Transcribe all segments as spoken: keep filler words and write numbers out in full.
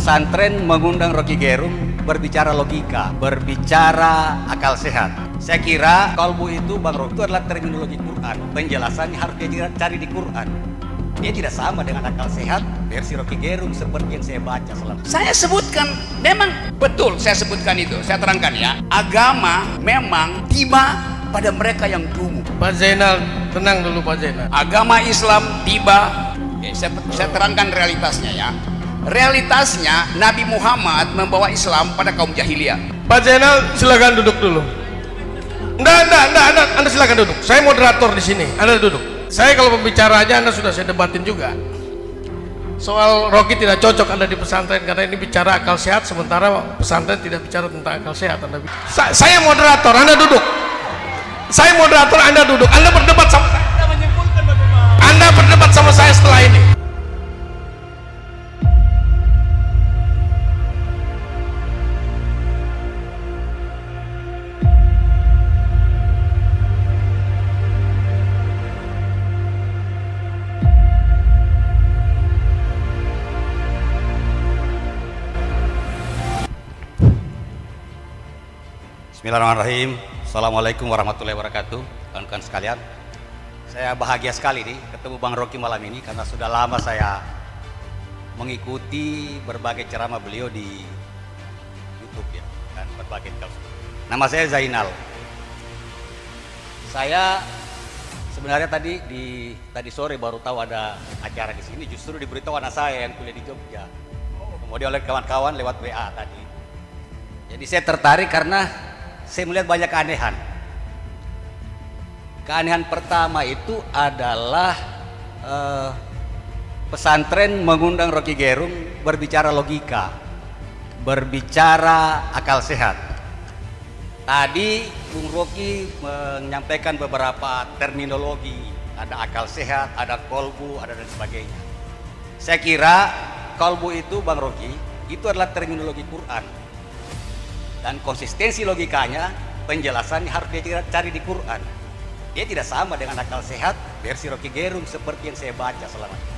pesantren mengundang Rocky Gerung berbicara logika, berbicara akal sehat. Saya kira kolbu itu, Bang Rocky, itu adalah terminologi Quran. Penjelasannya harus dia cari di Quran. Dia tidak sama dengan akal sehat versi Rocky Gerung seperti yang saya baca selama. Saya sebutkan, memang betul saya sebutkan itu. Saya terangkan ya. Agama memang tiba pada mereka yang dungu. Pak Zainal, tenang dulu Pak Zainal. Agama Islam tiba, oke, saya, saya terangkan realitasnya ya. Realitasnya Nabi Muhammad membawa Islam pada kaum jahiliyah. Pak Zainal, silakan duduk dulu. Enggak, enggak, enggak, Anda, Anda silakan duduk. Saya moderator di sini. Anda duduk. Saya kalau pembicara aja Anda sudah saya debatin juga. Soal Rocky tidak cocok Anda di pesantren karena ini bicara akal sehat, sementara pesantren tidak bicara tentang akal sehat. Anda Sa saya moderator, Anda duduk. Saya moderator, Anda duduk. Anda berdebat sama saya. Anda menyimpulkan bagaimana? Anda berdebat sama saya setelah ini. Bismillahirrahmanirrahim. Assalamualaikum warahmatullahi wabarakatuh. Kawan-kawan sekalian, saya bahagia sekali nih ketemu Bang Rocky malam ini karena sudah lama saya mengikuti berbagai ceramah beliau di YouTube ya, dan berbagai kasus. Nama saya Zainal. Saya sebenarnya tadi di tadi sore baru tahu ada acara di sini, justru diberitahu anak saya yang kuliah di Jogja. Kemudian oleh kawan-kawan lewat W A tadi. Jadi saya tertarik karena saya melihat banyak keanehan. Keanehan pertama itu adalah eh, pesantren mengundang Rocky Gerung berbicara logika, berbicara akal sehat. Tadi Bung Rocky menyampaikan beberapa terminologi, ada akal sehat, ada kolbu, ada dan sebagainya. Saya kira kolbu itu, Bang Rocky, itu adalah terminologi Quran. Dan konsistensi logikanya, penjelasannya harus dia cari di Quran. Dia tidak sama dengan akal sehat versi Rocky Gerung seperti yang saya baca selama ini.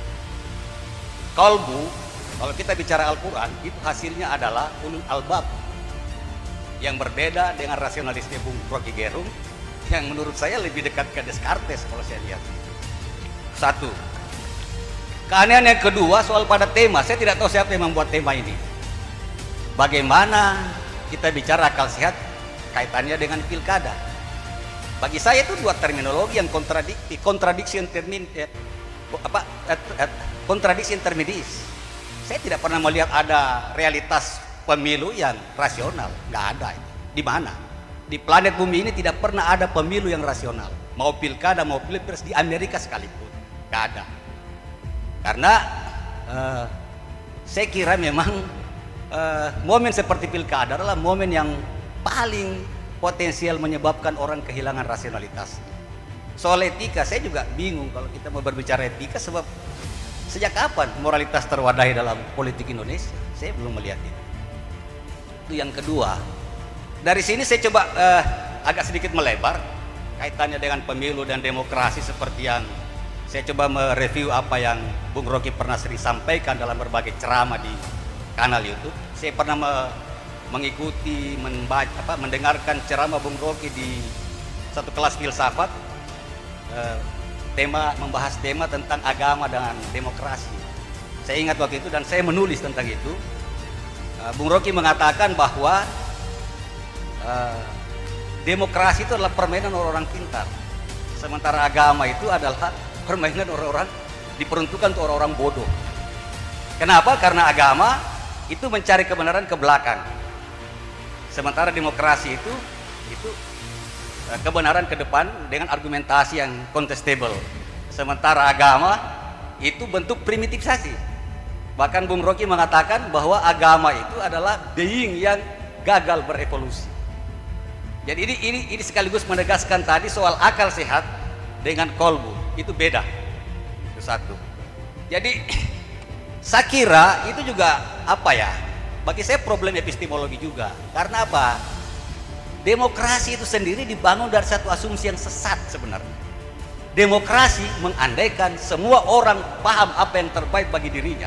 Kolbu, kalau kita bicara Al-Quran, itu hasilnya adalah ulul albab, yang berbeda dengan rasionalisnya Bung Rocky Gerung, yang menurut saya lebih dekat ke Descartes kalau saya lihat. Satu. Keanehan yang kedua soal pada tema. Saya tidak tahu siapa yang membuat tema ini. Bagaimana kita bicara akal sehat kaitannya dengan pilkada. Bagi saya itu dua terminologi yang kontradiksi, kontradiksi termin eh, apa eh, eh, kontradiksi intermedis. Saya tidak pernah melihat ada realitas pemilu yang rasional, nggak ada. Di mana? Di planet bumi ini tidak pernah ada pemilu yang rasional. Mau pilkada, mau pilpres di Amerika sekalipun, nggak ada. Karena eh, saya kira memang Uh, momen seperti pilkada adalah momen yang paling potensial menyebabkan orang kehilangan rasionalitas. Soal etika, saya juga bingung kalau kita mau berbicara etika, sebab sejak kapan moralitas terwadahi dalam politik Indonesia? Saya belum melihat itu. Itu yang kedua. Dari sini saya coba uh, agak sedikit melebar kaitannya dengan pemilu dan demokrasi, seperti yang saya coba mereview apa yang Bung Rocky pernah sering sampaikan dalam berbagai ceramah di kanal YouTube. Saya pernah me mengikuti, membaca, apa, mendengarkan ceramah Bung Rocky di satu kelas filsafat, eh, tema membahas tema tentang agama dan demokrasi. Saya ingat waktu itu dan saya menulis tentang itu. Eh, Bung Rocky mengatakan bahwa eh, demokrasi itu adalah permainan orang-orang pintar, sementara agama itu adalah permainan orang-orang diperuntukkan untuk orang-orang bodoh. Kenapa? Karena agama itu mencari kebenaran ke belakang, sementara demokrasi itu itu kebenaran ke depan dengan argumentasi yang contestable. Sementara agama itu bentuk primitifisasi. Bahkan Bung Rocky mengatakan bahwa agama itu adalah being yang gagal berevolusi. Jadi ini ini ini sekaligus menegaskan tadi soal akal sehat dengan kolbu itu beda. Itu satu. Jadi saya kira itu juga apa ya, bagi saya problem epistemologi juga. Karena apa? Demokrasi itu sendiri dibangun dari satu asumsi yang sesat sebenarnya. Demokrasi mengandaikan semua orang paham apa yang terbaik bagi dirinya,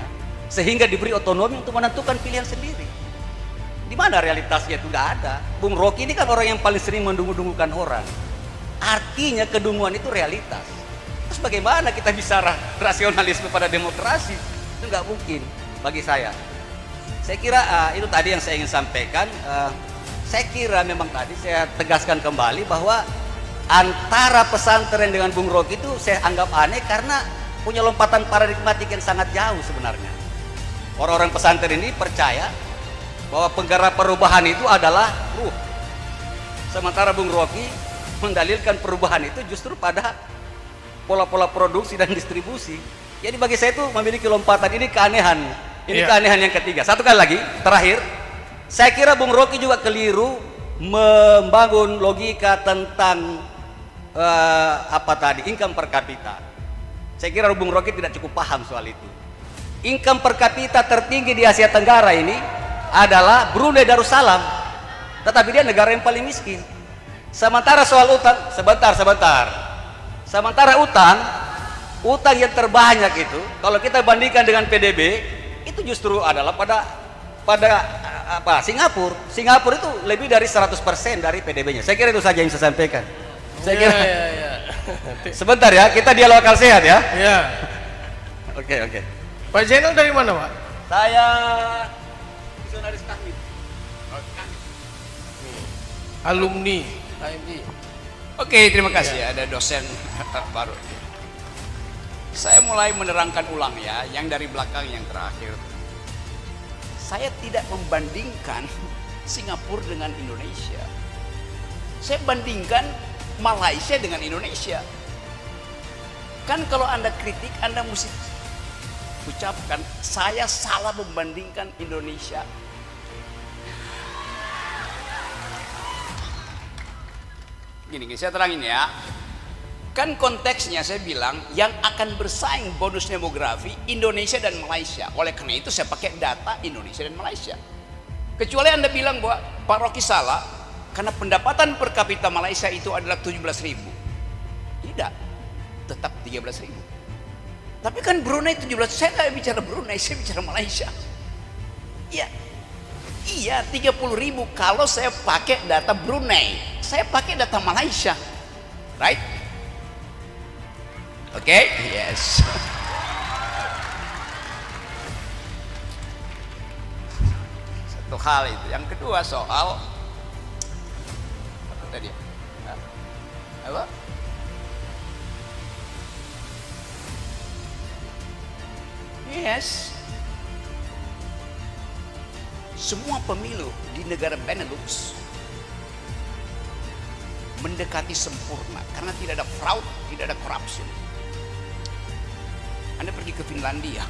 sehingga diberi otonomi untuk menentukan pilihan sendiri. Di mana realitasnya? Itu nggak ada. Bung Rocky ini kan orang yang paling sering mendungu-dungukan orang. Artinya kedunguan itu realitas. Terus bagaimana kita bisa rasionalisme pada demokrasi? Itu nggak mungkin bagi saya. Saya kira uh, itu tadi yang saya ingin sampaikan. Uh, saya kira memang tadi saya tegaskan kembali bahwa antara pesantren dengan Bung Rocky itu saya anggap aneh karena punya lompatan paradigmatik yang sangat jauh sebenarnya. Orang-orang pesantren ini percaya bahwa penggerak perubahan itu adalah ruh. Sementara Bung Rocky mendalilkan perubahan itu justru pada pola-pola produksi dan distribusi. Jadi bagi saya itu memiliki lompatan, ini keanehan. Ini yeah. keanehan yang ketiga. Satu kali lagi, terakhir. Saya kira Bung Rocky juga keliru membangun logika tentang uh, apa tadi, income per kapita. Saya kira Bung Rocky tidak cukup paham soal itu. Income per kapita tertinggi di Asia Tenggara ini adalah Brunei Darussalam, tetapi dia negara yang paling miskin. Sementara soal utang, sebentar, sebentar. Sementara utang, utang yang terbanyak itu, kalau kita bandingkan dengan P D B, itu justru adalah pada pada apa? Singapura. Singapura itu lebih dari seratus persen dari P D B-nya. Saya kira itu saja yang saya sampaikan. Saya kira. Ya, ya, ya. Sebentar ya, kita dialog akal sehat ya. Ya. Oke, oke. Pak Zainal dari mana, Pak? Saya misionaris Kahmi. Alumni K M I. Oke, terima kasih ya. Ada dosen baru. Saya mulai menerangkan ulang ya, yang dari belakang yang terakhir. Saya tidak membandingkan Singapura dengan Indonesia. Saya bandingkan Malaysia dengan Indonesia. Kan kalau Anda kritik, Anda mesti ucapkan saya salah membandingkan Indonesia. Gini, gini saya terangin ya. Kan konteksnya saya bilang yang akan bersaing bonus demografi Indonesia dan Malaysia. Oleh karena itu saya pakai data Indonesia dan Malaysia. Kecuali Anda bilang bahwa Pak Rocky salah karena pendapatan per kapita Malaysia itu adalah tujuh belas ribu. Tidak, tetap tiga belas ribu. Tapi kan Brunei tujuh belas, saya nggak bicara Brunei, saya bicara Malaysia. Iya, iya tiga puluh ribu kalau saya pakai data Brunei. Saya pakai data Malaysia, right? Oke, okay? Yes. Satu hal itu. Yang kedua soal apa tadi? Apa? Yes. Semua pemilu di negara Benelux mendekati sempurna karena tidak ada fraud, tidak ada corruption. Anda pergi ke Finlandia,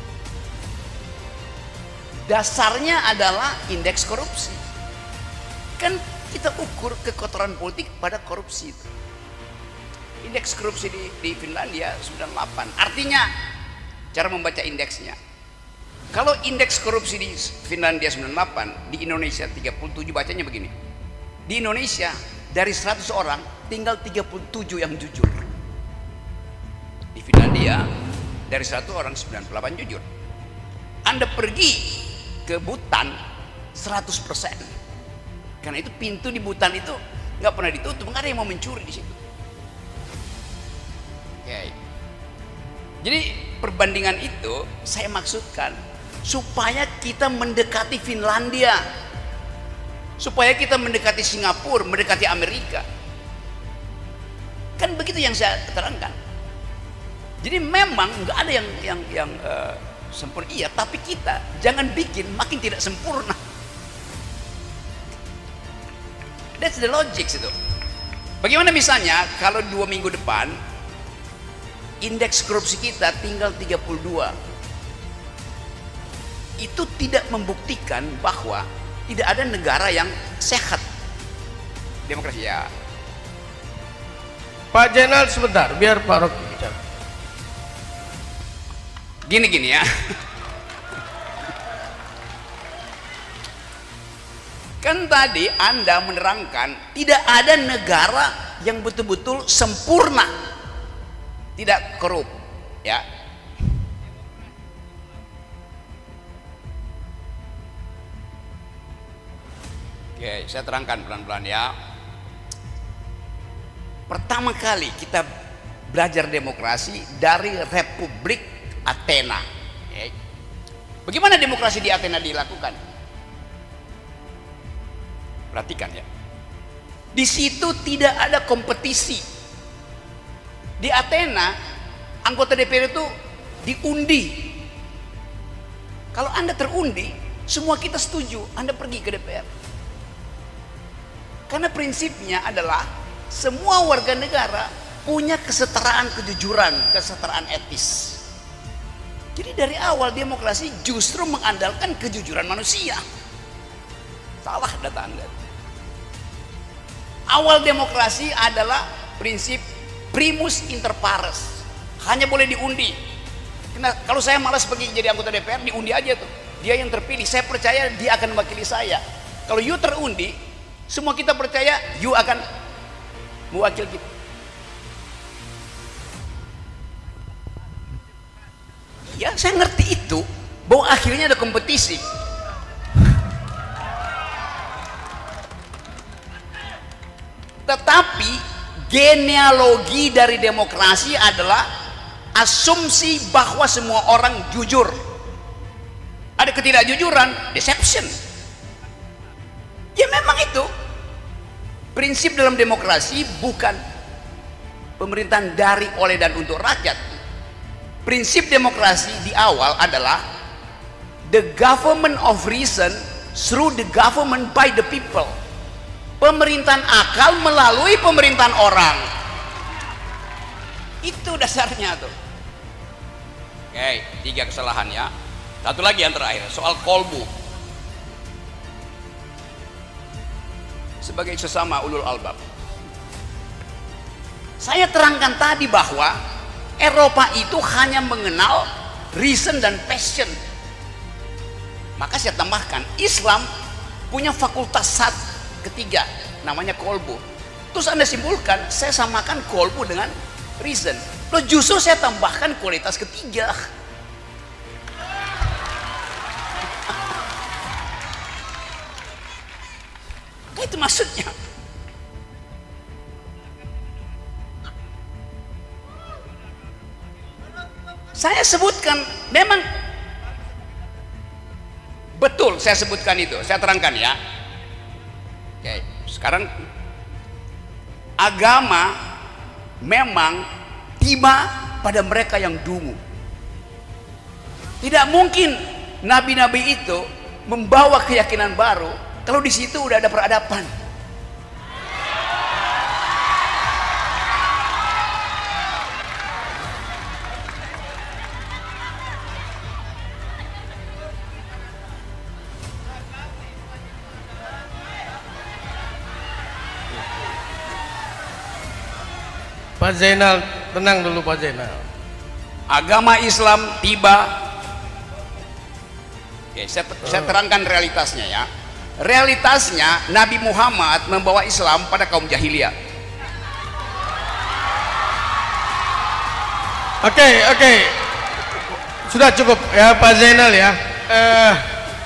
dasarnya adalah indeks korupsi. Kan kita ukur kekotoran politik pada korupsi itu. Indeks korupsi di, di Finlandia sembilan puluh delapan. Artinya cara membaca indeksnya, kalau indeks korupsi di Finlandia sembilan puluh delapan, di Indonesia tiga puluh tujuh, bacanya begini. Di Indonesia dari seratus orang tinggal tiga puluh tujuh yang jujur. Di Finlandia dari seratus orang sembilan puluh delapan jujur. Anda pergi ke Butan seratus persen. Karena itu pintu di Butan itu nggak pernah ditutup, nggak ada yang mau mencuri di situ. Oke. Jadi perbandingan itu saya maksudkan supaya kita mendekati Finlandia, supaya kita mendekati Singapura, mendekati Amerika. Kan begitu yang saya terangkan. Jadi memang nggak ada yang yang yang uh, sempurna, iya, tapi kita jangan bikin makin tidak sempurna. That's the logic itu. Bagaimana misalnya kalau dua minggu depan indeks korupsi kita tinggal tiga puluh dua, itu tidak membuktikan bahwa tidak ada negara yang sehat demokrasi ya. Pak Zainal sebentar, biar Pak Rocky bicara. Gini-gini ya. Kan tadi Anda menerangkan tidak ada negara yang betul-betul sempurna, tidak korup, ya. Oke, saya terangkan pelan-pelan ya. Pertama kali kita belajar demokrasi dari Republik Athena. Oke. Bagaimana demokrasi di Athena dilakukan? Perhatikan ya. Di situ tidak ada kompetisi. Di Athena, anggota D P R itu diundi. Kalau Anda terundi, semua kita setuju, Anda pergi ke D P R. Karena prinsipnya adalah semua warga negara punya kesetaraan kejujuran, kesetaraan etis. Jadi dari awal demokrasi justru mengandalkan kejujuran manusia. Salah data Anda. Awal demokrasi adalah prinsip primus inter pares. Hanya boleh diundi. Karena kalau saya malas pergi jadi anggota D P R, diundi aja tuh. Dia yang terpilih, saya percaya dia akan mewakili saya. Kalau you terundi, semua kita percaya you akan mewakili kita. Ya, saya ngerti itu, bahwa akhirnya ada kompetisi. Tetapi genealogi dari demokrasi adalah asumsi bahwa semua orang jujur. Ada ketidakjujuran, deception. Ya memang itu prinsip dalam demokrasi, bukan pemerintahan dari, oleh, dan untuk rakyat. Prinsip demokrasi di awal adalah the government of reason through the government by the people. Pemerintahan akal melalui pemerintahan orang. Itu dasarnya tuh. Oke, tiga kesalahan ya. Satu lagi yang terakhir, soal kolbu. Sebagai sesama ulul albab, saya terangkan tadi bahwa Eropa itu hanya mengenal reason dan passion. Maka saya tambahkan, Islam punya fakultas sat ketiga, namanya kolbu. Terus Anda simpulkan, saya samakan kolbu dengan reason. Loh, justru saya tambahkan kualitas ketiga. Itu maksudnya. Saya sebutkan, memang betul saya sebutkan itu, saya terangkan ya. Oke, sekarang agama memang tiba pada mereka yang dungu. Tidak mungkin nabi-nabi itu membawa keyakinan baru kalau di situ udah ada peradaban. Pak Zainal, tenang dulu Pak Zainal. Agama Islam tiba. Oke, saya, saya terangkan realitasnya ya. Realitasnya Nabi Muhammad membawa Islam pada kaum jahiliyah. Oke, oke, sudah cukup ya Pak Zainal ya. Uh,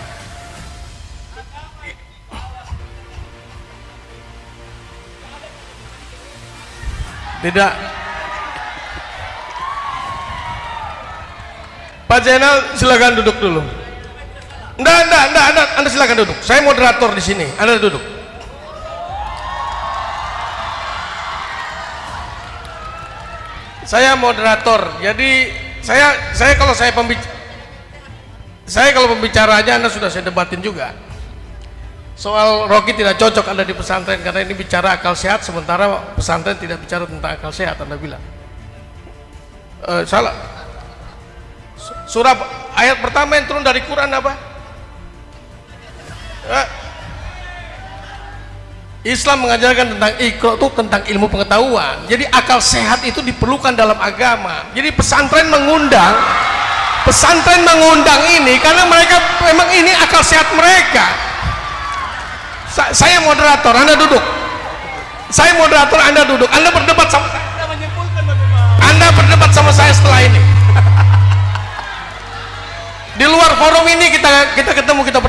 tidak, Pak Zainal silakan duduk dulu. Enggak, enggak, enggak, anda, anda silakan duduk. Saya moderator di sini. Anda duduk. Saya moderator. Jadi saya, saya kalau saya pembicara, saya kalau pembicaranya Anda sudah saya debatin juga. Soal Rocky tidak cocok Anda di pesantren karena ini bicara akal sehat, sementara pesantren tidak bicara tentang akal sehat. Anda bilang e, salah. Surah ayat pertama yang turun dari Quran apa? E, Islam mengajarkan tentang iqra, itu tentang ilmu pengetahuan. Jadi akal sehat itu diperlukan dalam agama. Jadi pesantren mengundang, pesantren mengundang ini karena mereka memang ini akal sehat mereka. Saya moderator, Anda duduk. Saya moderator, Anda duduk. Anda berdebat sama saya. Anda berdebat sama saya setelah ini. Di luar forum ini kita kita ketemu, kita